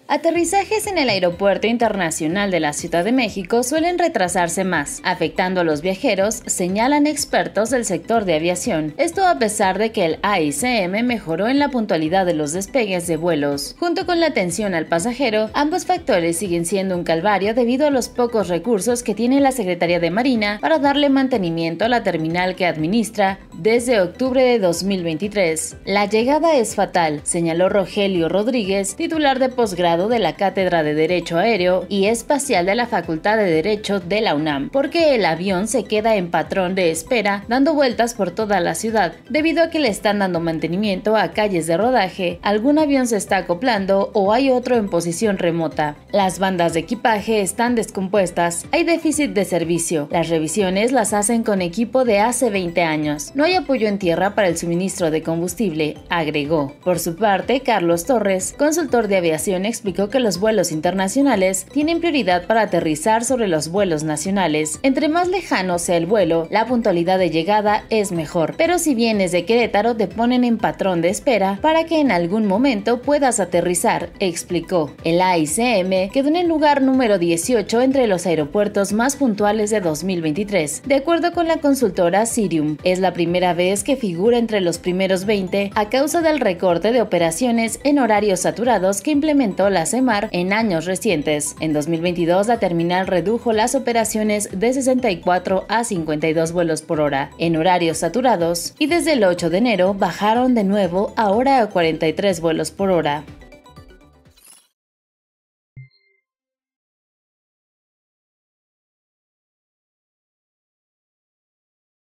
Aterrizajes en el Aeropuerto Internacional de la Ciudad de México suelen retrasarse más, afectando a los viajeros, señalan expertos del sector de aviación. Esto a pesar de que el AICM mejoró en la puntualidad de los despegues de vuelos. Junto con la atención al pasajero, ambos factores siguen siendo un calvario debido a los pocos recursos que tiene la Secretaría de Marina para darle mantenimiento a la terminal que administra desde octubre de 2023. La llegada es fatal, señaló Rogelio Rodríguez, titular de posgrado de la Cátedra de Derecho Aéreo y Espacial de la Facultad de Derecho de la UNAM, porque el avión se queda en patrón de espera dando vueltas por toda la ciudad, debido a que le están dando mantenimiento a calles de rodaje, algún avión se está acoplando o hay otro en posición remota. Las bandas de equipaje están descompuestas, hay déficit de servicio, las revisiones las hacen con equipo de hace 20 años, no hay apoyo en tierra para el suministro de combustible, agregó. Por su parte, Carlos Torres, consultor de aviación, explicó que los vuelos internacionales tienen prioridad para aterrizar sobre los vuelos nacionales. Entre más lejano sea el vuelo, la puntualidad de llegada es mejor, pero si vienes de Querétaro te ponen en patrón de espera para que en algún momento puedas aterrizar, explicó. El AICM quedó en el lugar número 18 entre los aeropuertos más puntuales de 2023, de acuerdo con la consultora Cirium. Es la primera vez que figura entre los primeros 20 a causa del recorte de operaciones en horarios saturados que implementó la CEMAR en años recientes. En 2022, la terminal redujo las operaciones de 64 a 52 vuelos por hora en horarios saturados y desde el 8 de enero bajaron de nuevo ahora a 43 vuelos por hora.